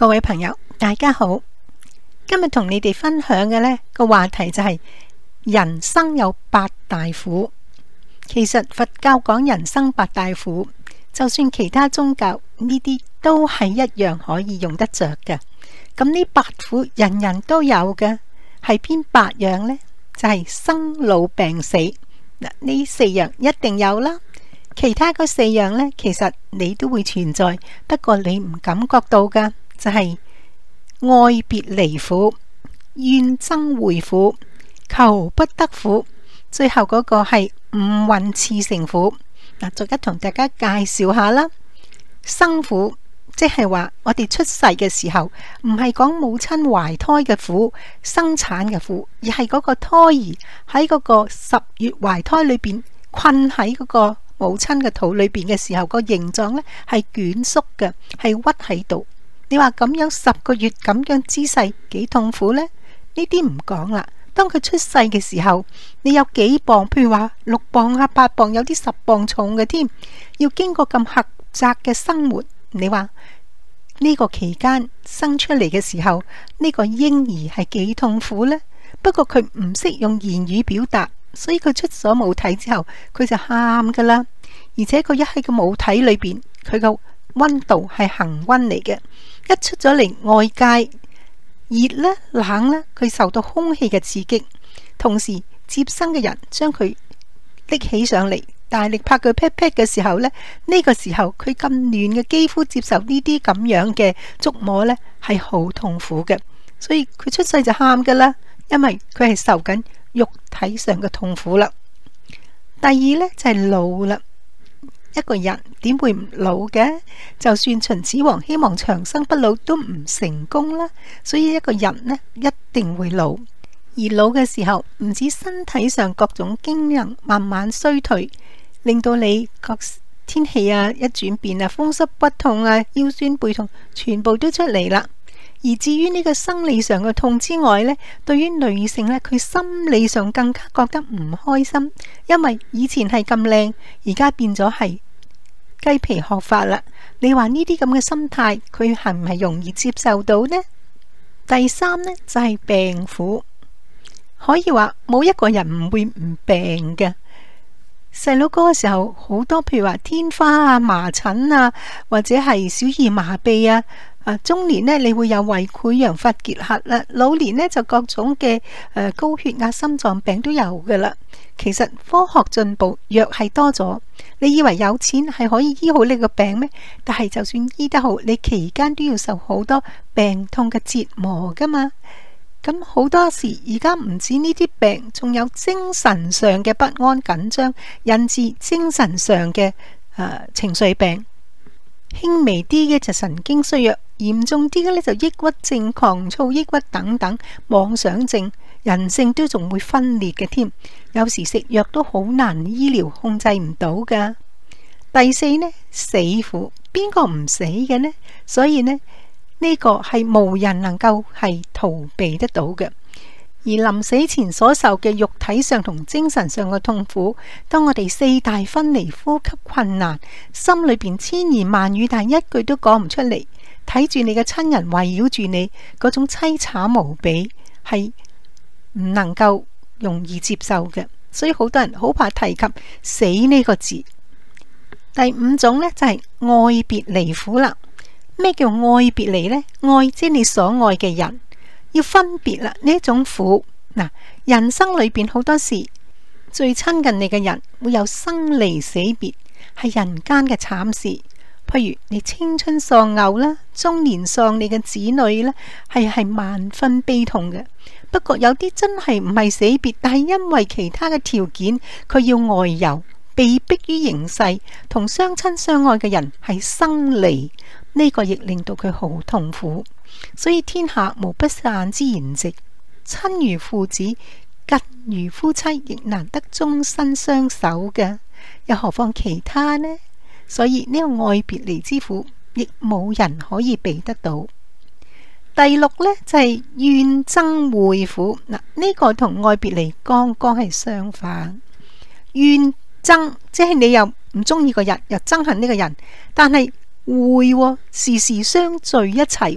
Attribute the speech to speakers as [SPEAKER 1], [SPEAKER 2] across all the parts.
[SPEAKER 1] 各位朋友，大家好。今日同你哋分享嘅呢個話題就係人生有八大苦。其實佛教講人生八大苦，就算其他宗教呢啲都係一樣可以用得着嘅。咁呢八苦人人都有嘅，係邊八樣呢？就係生老病死。嗱，呢四樣一定有啦。其他嗰四樣呢，其實你都會存在，不過你唔感覺到噶。就係愛別離苦、怨憎會苦、求不得苦，最後嗰個係五蘊熾盛苦。嗱，逐一同大家介紹下啦。生苦即係話我哋出世嘅時候，唔係講母親懷胎嘅苦、生產嘅苦，而係嗰個胎兒喺嗰個10月懷胎裏邊困喺嗰個母親嘅肚裏邊嘅時候，個形狀呢係蜷縮嘅，係屈喺度。你話咁樣10個月咁樣姿勢幾痛苦呢？呢啲唔講啦。當佢出世嘅時候，你有幾磅？譬如話6磅啊、8磅，有啲10磅重嘅添。要經過咁狹窄嘅生活，你話呢個期間生出嚟嘅時候，呢個嬰兒係幾痛苦呢？不過佢唔識用言語表達，所以佢出咗母體之後，佢就喊噶啦。而且佢一喺個母體裏邊，佢個溫度係恆溫嚟嘅。一出咗嚟外界熱呢、冷呢，佢受到空氣嘅刺激，同時接生嘅人將佢拎起上嚟，大力拍佢 pat pat 嘅時候呢，呢個時候佢咁嫩嘅肌膚接受呢啲咁樣嘅觸摸呢，係好痛苦嘅，所以佢出世就喊噶啦，因為佢係受緊肉體上嘅痛苦啦。第二呢，就係老啦。一個人點會唔老嘅？就算秦始皇希望長生不老都唔成功啦。所以一個人呢，一定會老，而老嘅時候唔止身體上各種機能慢慢衰退，令到你各天氣啊一轉變啊，風濕骨痛啊、腰酸背痛全部都出嚟啦。而至於呢個生理上嘅痛之外呢，對於女性呢，佢心理上更加覺得唔開心，因為以前係咁靚，而家變咗係雞皮鶴髮啦。你話呢啲咁嘅心態，佢係唔係容易接受到呢？第三呢，就係病苦，可以話冇一個人唔會唔病嘅。細佬哥嘅時候好多，譬如話天花啊、麻疹啊，或者係小兒麻痹啊。中年呢，你會有胃潰瘍、肺結核啦；老年呢，就各種嘅高血壓、心臟病都有噶啦。其實科學進步，藥係多咗。你以為有錢係可以醫好呢個病咩？但係就算醫得好，你期間都要受好多病痛嘅折磨噶嘛。咁好多時而家唔止呢啲病，仲有精神上嘅不安緊張，引致精神上嘅情緒病。輕微啲嘅就神經衰弱，嚴重啲嘅呢就抑鬱症、狂躁、抑鬱等等，妄想症，人性都仲會分裂嘅添。有時食藥都好難醫療控制唔到噶。第四呢，死苦，邊個唔死嘅呢？所以呢，呢個係無人能夠係逃避得到嘅。而臨死前所受嘅肉體上同精神上嘅痛苦，當我哋4大分離、呼吸困難，心裏邊千言萬語，但一句都講唔出嚟，睇住你嘅親人圍繞住你，嗰種淒慘無比，係唔能夠容易接受嘅。所以好多人好怕提及死呢個字。第五種呢，就係愛別離苦啦。咩叫愛別離呢？愛即係你所愛嘅人。要分別啦，呢一種苦。嗱，人生裏邊好多時最親近你嘅人會有生離死別，係人間嘅慘事。譬如你青春喪偶啦，中年喪你嘅子女啦，係萬分悲痛嘅。不過有啲真係唔係死別，但係因為其他嘅條件，佢要外遊，被迫於形勢，同相親相愛嘅人係生離，呢個亦令到佢好痛苦。所以天下無不散之筵席，親如父子，近如夫妻，亦難得終身相守嘅，又何況其他呢？所以呢個愛別離之苦，亦冇人可以避得到。第六呢，就係怨憎會苦。嗱，呢個同愛別離剛剛係相反。怨憎即係你又唔中意個人，又憎恨呢個人，但係會時時相聚一齊。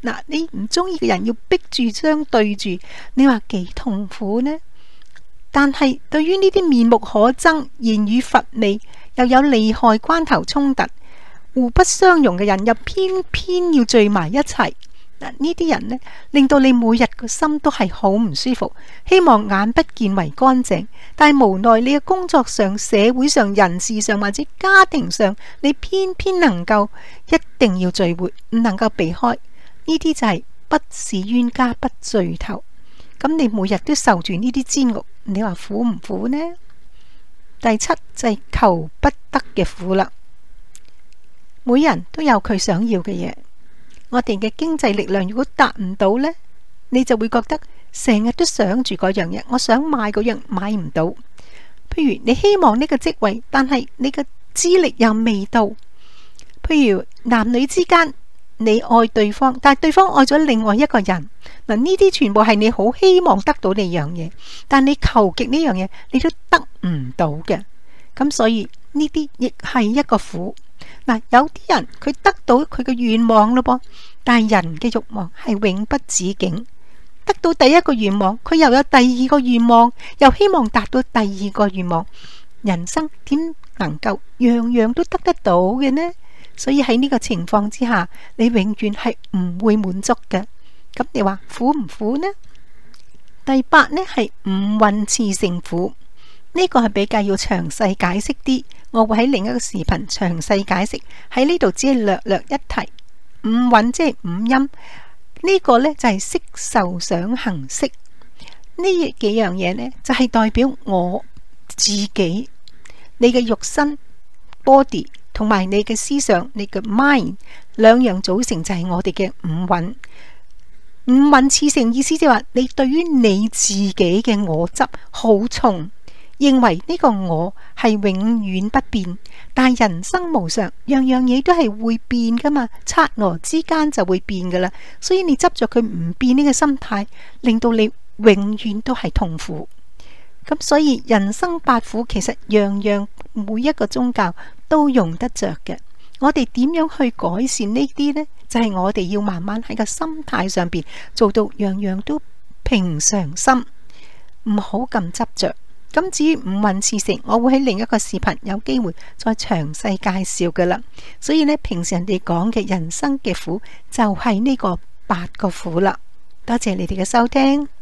[SPEAKER 1] 嗱，你唔中意嘅人要逼住相對住，你話幾痛苦呢？但係對於呢啲面目可憎、言語乏味，又有利害關頭衝突、互不相容嘅人，又偏偏要聚埋一齊。嗱，呢啲人呢，令到你每日個心都係好唔舒服，希望眼不見為乾淨，但係無奈你嘅工作上、社會上、人事上或者家庭上，你偏偏能夠一定要聚會，唔能夠避開。呢啲就係不是冤家不聚頭。咁你每日都受住呢啲煎熬，你話苦唔苦呢？第七就係求不得嘅苦啦。每人都有佢想要嘅嘢，我哋嘅經濟力量如果達唔到呢，你就會覺得成日都想住嗰樣嘢，我想買嗰樣買唔到。譬如你希望呢個職位，但係你嘅資歷又未到。譬如男女之間，你愛對方，但係對方愛咗另外一個人。嗱，呢啲全部係你好希望得到呢樣嘢，但你求極呢樣嘢，你都得唔到嘅。咁所以呢啲亦係一個苦。嗱，有啲人佢得到佢嘅願望咯噃，但係人嘅慾望係永不止境。得到第一個願望，佢又有第二個願望，又希望達到第二個願望。人生點能夠樣樣都得得到嘅呢？所以喺呢個情況之下，你永遠係唔會滿足嘅。咁你話苦唔苦呢？第八呢係五蘊熾盛苦，呢個係比較要詳細解釋啲，我會喺另一個視頻詳細解釋。喺呢度只係略略一提。五蘊即係五陰，呢個呢就係色受想行識，呢幾樣嘢呢就係代表我自己，你嘅肉身 body 同埋你嘅思想，你嘅 mind 兩樣組成就係我哋嘅五蘊。五蘊熾盛意思即係話你對於你自己嘅我執好重，認為呢個我係永遠不變，但係人生無常，樣樣嘢都係會變噶嘛，剎那之間就會變噶啦。所以你執着佢唔變呢個心態，令到你永遠都係痛苦。咁所以人生八苦其實樣樣每一個宗教都用得着嘅。我哋點樣去改善呢啲呢？就係我哋要慢慢喺個心態上邊做到樣樣都平常心，唔好咁執着。咁至於五蘊熾盛，我會喺另一個視頻有機會再詳細介紹噶啦。所以呢，平時人哋講嘅人生嘅苦就係呢個八個苦啦。多謝你哋嘅收聽。